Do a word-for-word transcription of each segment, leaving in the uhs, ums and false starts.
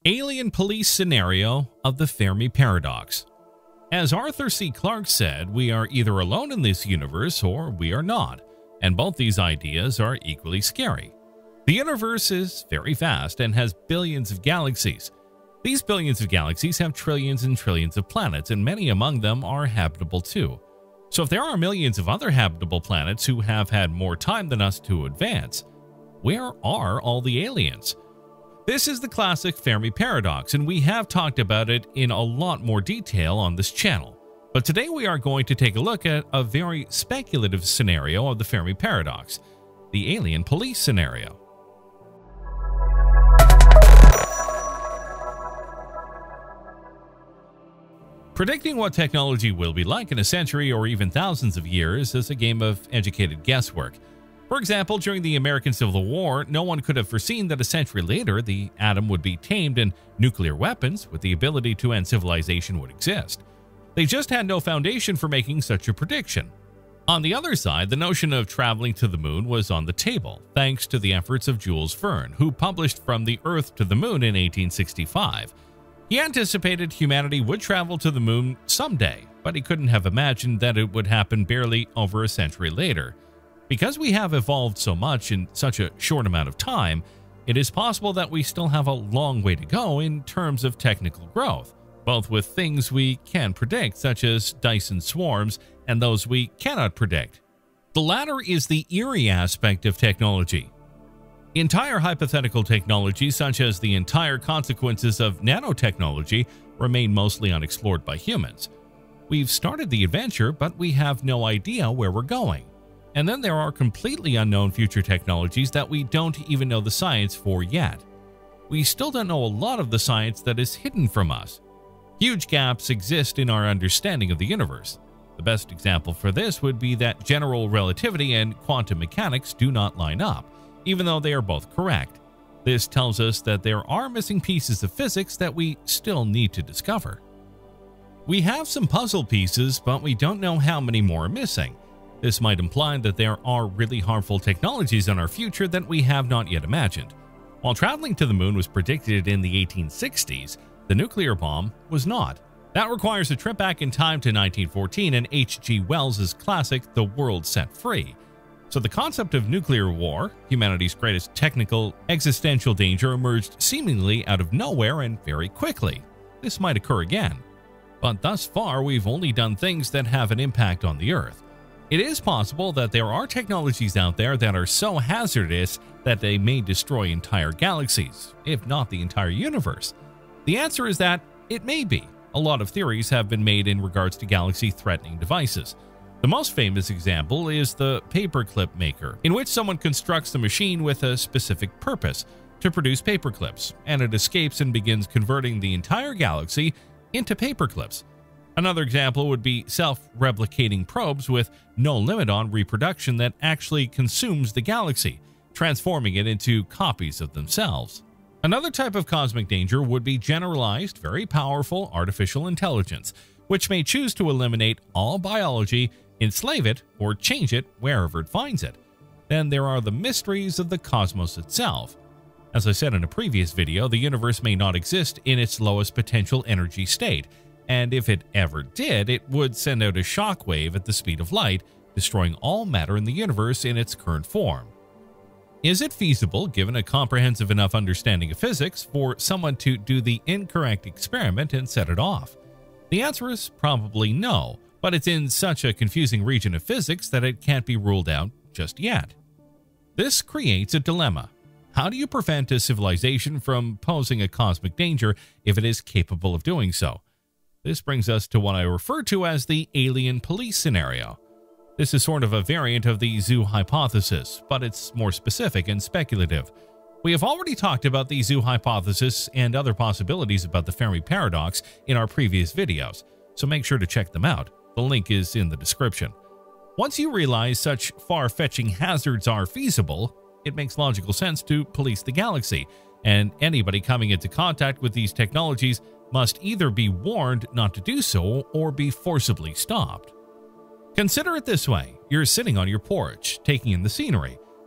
Alien police scenario of the Fermi paradox. As Arthur C. Clarke said, we are either alone in this universe or we are not, and both these ideas are equally scary. The universe is very vast and has billions of galaxies. These billions of galaxies have trillions and trillions of planets, and many among them are habitable too. So if there are millions of other habitable planets who have had more time than us to advance, where are all the aliens? This is the classic Fermi paradox, and we have talked about it in a lot more detail on this channel. But today we are going to take a look at a very speculative scenario of the Fermi paradox, the alien police scenario. Predicting what technology will be like in a century or even thousands of years is a game of educated guesswork. For example, during the American Civil War, no one could have foreseen that a century later the atom would be tamed and nuclear weapons with the ability to end civilization would exist. They just had no foundation for making such a prediction. On the other side, the notion of traveling to the moon was on the table, thanks to the efforts of Jules Verne, who published From the Earth to the Moon in eighteen sixty-five. He anticipated humanity would travel to the moon someday, but he couldn't have imagined that it would happen barely over a century later. Because we have evolved so much in such a short amount of time, it is possible that we still have a long way to go in terms of technical growth, both with things we can predict, such as Dyson swarms, and those we cannot predict. The latter is the eerie aspect of technology. Entire hypothetical technology, such as the entire consequences of nanotechnology, remain mostly unexplored by humans. We've started the adventure, but we have no idea where we're going. And then there are completely unknown future technologies that we don't even know the science for yet. We still don't know a lot of the science that is hidden from us. Huge gaps exist in our understanding of the universe. The best example for this would be that general relativity and quantum mechanics do not line up, even though they are both correct. This tells us that there are missing pieces of physics that we still need to discover. We have some puzzle pieces, but we don't know how many more are missing. This might imply that there are really harmful technologies in our future that we have not yet imagined. While traveling to the moon was predicted in the eighteen sixties, the nuclear bomb was not. That requires a trip back in time to nineteen fourteen and H G Wells' classic The World Set Free. So the concept of nuclear war, humanity's greatest technical existential danger, emerged seemingly out of nowhere and very quickly. This might occur again. But thus far, we've only done things that have an impact on the Earth. It is possible that there are technologies out there that are so hazardous that they may destroy entire galaxies, if not the entire universe. The answer is that it may be. A lot of theories have been made in regards to galaxy-threatening devices. The most famous example is the paperclip maker, in which someone constructs the machine with a specific purpose, to produce paperclips, and it escapes and begins converting the entire galaxy into paperclips. Another example would be self-replicating probes with no limit on reproduction that actually consumes the galaxy, transforming it into copies of themselves. Another type of cosmic danger would be generalized, very powerful artificial intelligence, which may choose to eliminate all biology, enslave it, or change it wherever it finds it. Then there are the mysteries of the cosmos itself. As I said in a previous video, the universe may not exist in its lowest potential energy state, and if it ever did, it would send out a shockwave at the speed of light, destroying all matter in the universe in its current form. Is it feasible, given a comprehensive enough understanding of physics, for someone to do the incorrect experiment and set it off? The answer is probably no, but it's in such a confusing region of physics that it can't be ruled out just yet. This creates a dilemma. How do you prevent a civilization from posing a cosmic danger if it is capable of doing so? This brings us to what I refer to as the alien police scenario. This is sort of a variant of the zoo hypothesis, but it's more specific and speculative. We have already talked about the zoo hypothesis and other possibilities about the Fermi paradox in our previous videos, so make sure to check them out. The link is in the description. Once you realize such far-fetching hazards are feasible, it makes logical sense to police the galaxy, and anybody coming into contact with these technologies must either be warned not to do so or be forcibly stopped. Consider it this way. You're sitting on your porch, taking in the scenery.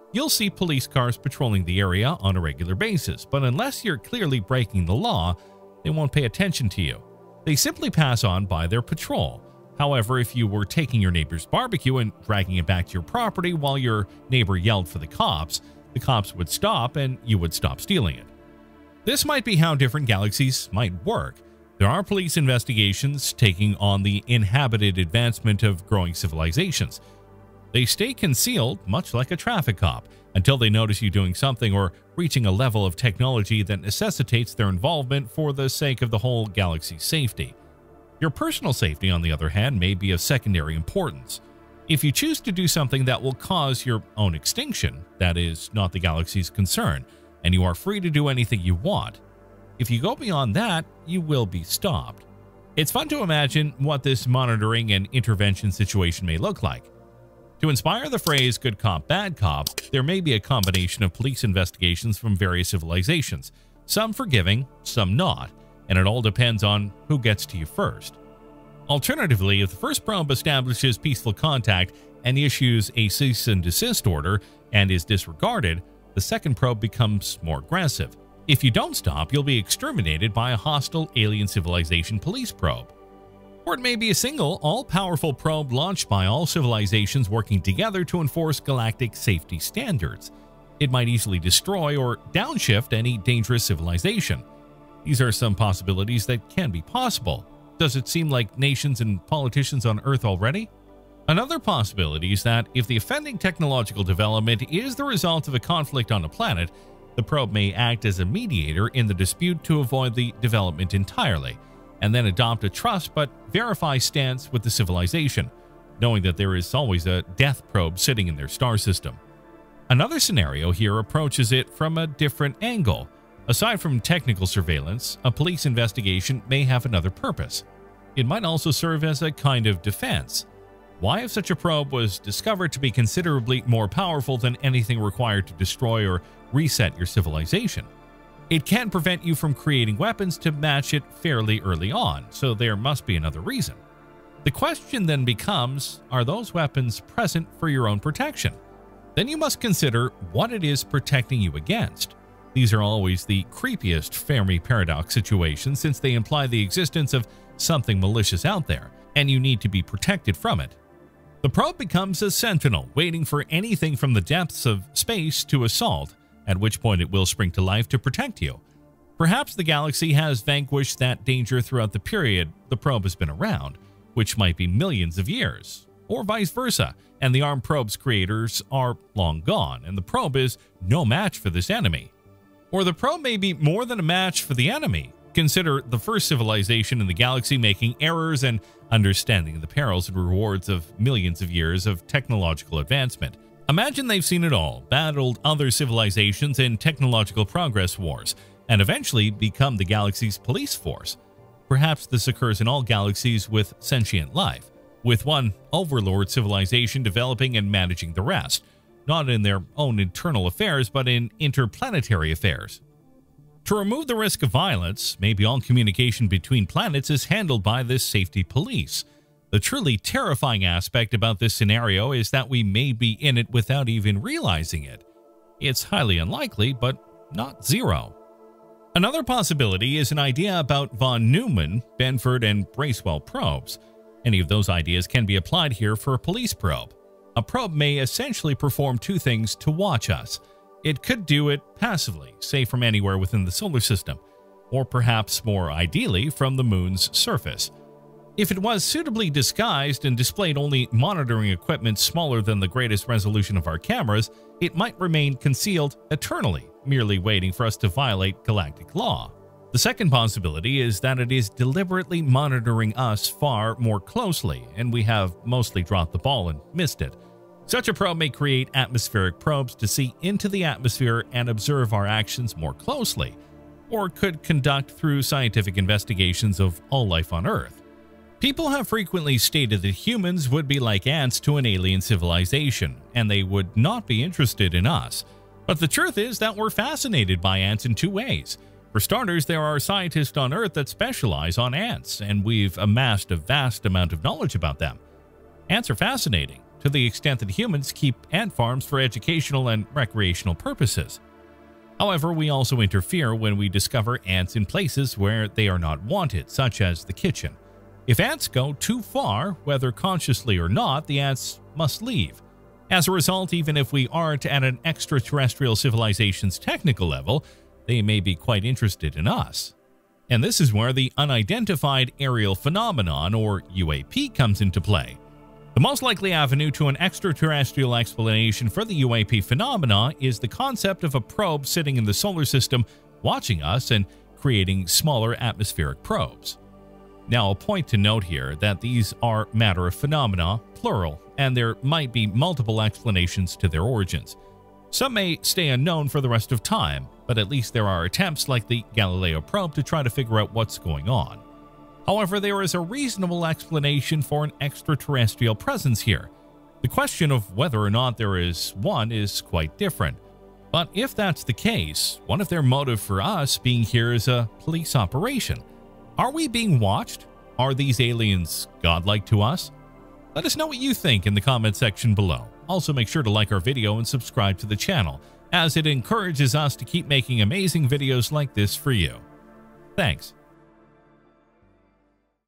you'll see police cars patrolling the area on a regular basis, but unless you're clearly breaking the law, they won't pay attention to you. They simply pass on by their patrol. However, if you were taking your neighbor's barbecue and dragging it back to your property while your neighbor yelled for the cops, the cops would stop and you would stop stealing it. This might be how different galaxies might work. There are police investigations taking on the inhabited advancement of growing civilizations. They stay concealed, much like a traffic cop, until they notice you doing something or reaching a level of technology that necessitates their involvement for the sake of the whole galaxy's safety. Your personal safety, on the other hand, may be of secondary importance. If you choose to do something that will cause your own extinction, that is not the galaxy's concern, and you are free to do anything you want. If you go beyond that, you will be stopped. It's fun to imagine what this monitoring and intervention situation may look like. To inspire the phrase good cop, bad cop, there may be a combination of police investigations from various civilizations, some forgiving, some not, and it all depends on who gets to you first. Alternatively, if the first probe establishes peaceful contact and issues a cease and desist order and is disregarded, the second probe becomes more aggressive. If you don't stop, you'll be exterminated by a hostile alien civilization police probe. Or it may be a single, all-powerful probe launched by all civilizations working together to enforce galactic safety standards. It might easily destroy or downshift any dangerous civilization. These are some possibilities that can be possible. Does it seem like nations and politicians on Earth already? Another possibility is that if the offending technological development is the result of a conflict on a planet, the probe may act as a mediator in the dispute to avoid the development entirely, and then adopt a trust but verify stance with the civilization, knowing that there is always a death probe sitting in their star system. Another scenario here approaches it from a different angle. Aside from technical surveillance, a police investigation may have another purpose. It might also serve as a kind of defense. Why, if such a probe was discovered to be considerably more powerful than anything required to destroy or reset your civilization? It can prevent you from creating weapons to match it fairly early on, so there must be another reason. The question then becomes, are those weapons present for your own protection? Then you must consider what it is protecting you against. These are always the creepiest Fermi paradox situations, since they imply the existence of something malicious out there, and you need to be protected from it. The probe becomes a sentinel, waiting for anything from the depths of space to assault, at which point it will spring to life to protect you. Perhaps the galaxy has vanquished that danger throughout the period the probe has been around, which might be millions of years, or vice versa, and the armed probe's creators are long gone, and the probe is no match for this enemy. Or the probe may be more than a match for the enemy. Consider the first civilization in the galaxy making errors and understanding the perils and rewards of millions of years of technological advancement. Imagine they've seen it all, battled other civilizations in technological progress wars, and eventually become the galaxy's police force. Perhaps this occurs in all galaxies with sentient life, with one overlord civilization developing and managing the rest, not in their own internal affairs, but in interplanetary affairs. To remove the risk of violence, maybe all communication between planets is handled by this safety police. The truly terrifying aspect about this scenario is that we may be in it without even realizing it. It's highly unlikely, but not zero. Another possibility is an idea about von Neumann, Benford, and Bracewell probes. Any of those ideas can be applied here for a police probe. A probe may essentially perform two things to watch us. It could do it passively, say from anywhere within the solar system, or perhaps more ideally from the moon's surface. If it was suitably disguised and displayed only monitoring equipment smaller than the greatest resolution of our cameras, it might remain concealed eternally, merely waiting for us to violate galactic law. The second possibility is that it is deliberately monitoring us far more closely, and we have mostly dropped the ball and missed it. Such a probe may create atmospheric probes to see into the atmosphere and observe our actions more closely, or could conduct through scientific investigations of all life on Earth. People have frequently stated that humans would be like ants to an alien civilization, and they would not be interested in us. But the truth is that we're fascinated by ants in two ways. For starters, there are scientists on Earth that specialize on ants, and we've amassed a vast amount of knowledge about them. Ants are fascinating. to the extent that humans keep ant farms for educational and recreational purposes. However, we also interfere when we discover ants in places where they are not wanted, such as the kitchen. If ants go too far, whether consciously or not, the ants must leave. As a result, even if we aren't at an extraterrestrial civilization's technical level, they may be quite interested in us. And this is where the unidentified aerial phenomenon, or U A P, comes into play. The most likely avenue to an extraterrestrial explanation for the U A P phenomena is the concept of a probe sitting in the solar system watching us and creating smaller atmospheric probes. Now, a point to note here that these are matter of phenomena, plural, and there might be multiple explanations to their origins. Some may stay unknown for the rest of time, but at least there are attempts like the Galileo probe to try to figure out what's going on. However, there is a reasonable explanation for an extraterrestrial presence here. The question of whether or not there is one is quite different. But if that's the case, what if their motive for us being here is a police operation? Are we being watched? Are these aliens godlike to us? Let us know what you think in the comment section below. Also, make sure to like our video and subscribe to the channel, as it encourages us to keep making amazing videos like this for you. Thanks.